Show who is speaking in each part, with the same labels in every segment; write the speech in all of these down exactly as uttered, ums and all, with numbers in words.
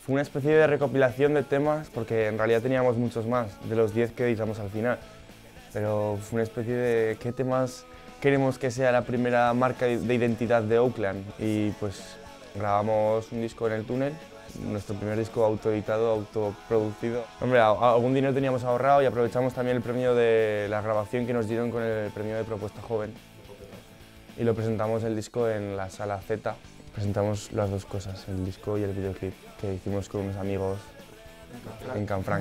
Speaker 1: fue una especie de recopilación de temas, porque en realidad teníamos muchos más, de los diez que editamos al final. Pero fue una especie de qué temas queremos que sea la primera marca de identidad de Oakland. Y pues grabamos un disco en el túnel, nuestro primer disco autoeditado, autoproducido. Hombre, a, a algún dinero teníamos ahorrado y aprovechamos también el premio de la grabación que nos dieron con el premio de Propuesta Joven. Y lo presentamos el disco en la Sala Z. Presentamos las dos cosas, el disco y el videoclip, que hicimos con unos amigos en Canfranc.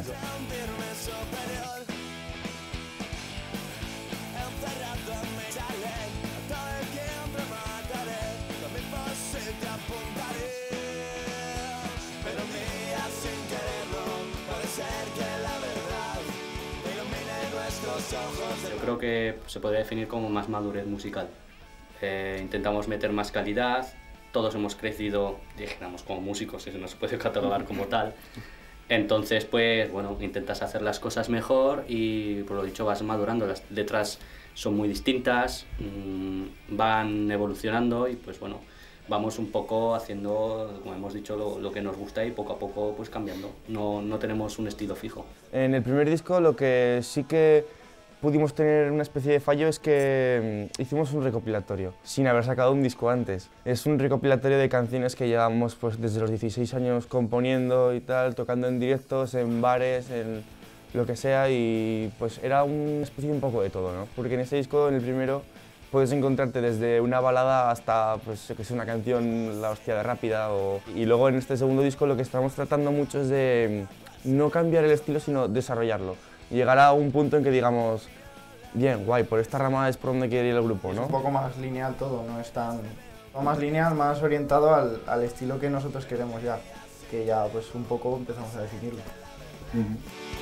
Speaker 2: Yo creo que se podría definir como más madurez musical. Eh, intentamos meter más calidad, todos hemos crecido, dijéramos, como músicos, eso no se puede catalogar como tal. Entonces, pues, bueno, intentas hacer las cosas mejor y, por lo dicho, vas madurando. Las letras son muy distintas, mmm, van evolucionando y, pues, bueno, vamos un poco haciendo, como hemos dicho, lo, lo que nos gusta y poco a poco, pues, cambiando. No, no tenemos un estilo fijo.
Speaker 1: En el primer disco lo que sí que pudimos tener una especie de fallo es que hicimos un recopilatorio, sin haber sacado un disco antes. Es un recopilatorio de canciones que llevamos pues, desde los dieciséis años componiendo y tal, tocando en directos, en bares, en lo que sea, y pues era una especie un poco de todo, ¿no? Porque en este disco, en el primero, puedes encontrarte desde una balada hasta pues, que es una canción, la hostia de rápida, o... y luego en este segundo disco lo que estamos tratando mucho es de no cambiar el estilo, sino desarrollarlo. Llegar a un punto en que digamos, bien, guay, por esta rama es por donde quiere ir el grupo, ¿no?
Speaker 3: Es un poco más lineal todo, no es tan... No más lineal, más orientado al, al estilo que nosotros queremos ya, que ya pues un poco empezamos a definirlo.
Speaker 1: Uh-huh.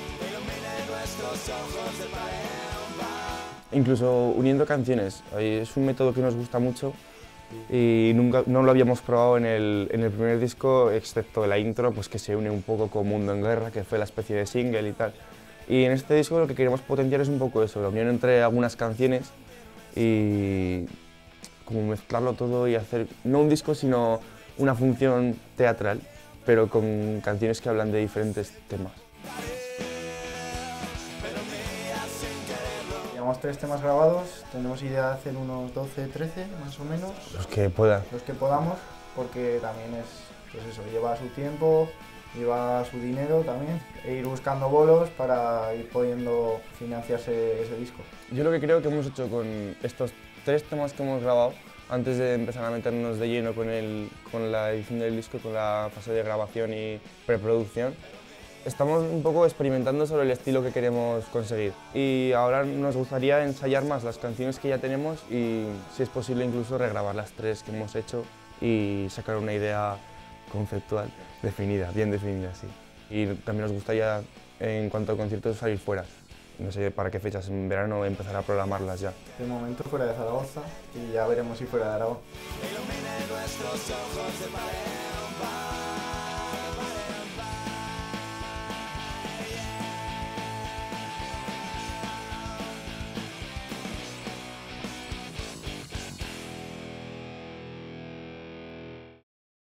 Speaker 1: Incluso uniendo canciones, es un método que nos gusta mucho y nunca, no lo habíamos probado en el, en el primer disco, excepto la intro, pues que se une un poco con Mundo en Guerra, que fue la especie de single y tal. Y en este disco lo que queremos potenciar es un poco eso, la unión entre algunas canciones y como mezclarlo todo y hacer, no un disco, sino una función teatral, pero con canciones que hablan de diferentes temas.
Speaker 3: Llevamos tres temas grabados, tenemos idea de hacer unos doce, trece más o menos.
Speaker 1: Los que pueda.
Speaker 3: Los que podamos, porque también es, pues eso, lleva su tiempo, lleva su dinero también, e ir buscando bolos para ir pudiendo financiarse ese disco.
Speaker 1: Yo lo que creo que hemos hecho con estos tres temas que hemos grabado, antes de empezar a meternos de lleno con, el, con la edición del disco, con la fase de grabación y preproducción, estamos un poco experimentando sobre el estilo que queremos conseguir. Y ahora nos gustaría ensayar más las canciones que ya tenemos y, si es posible, incluso regrabar las tres que hemos hecho y sacar una idea conceptual definida, bien definida, sí. Y también nos gustaría, en cuanto a conciertos, salir fuera. No sé para qué fechas, en verano empezar a programarlas ya.
Speaker 3: De momento fuera de Zaragoza y ya veremos si fuera de Aragón.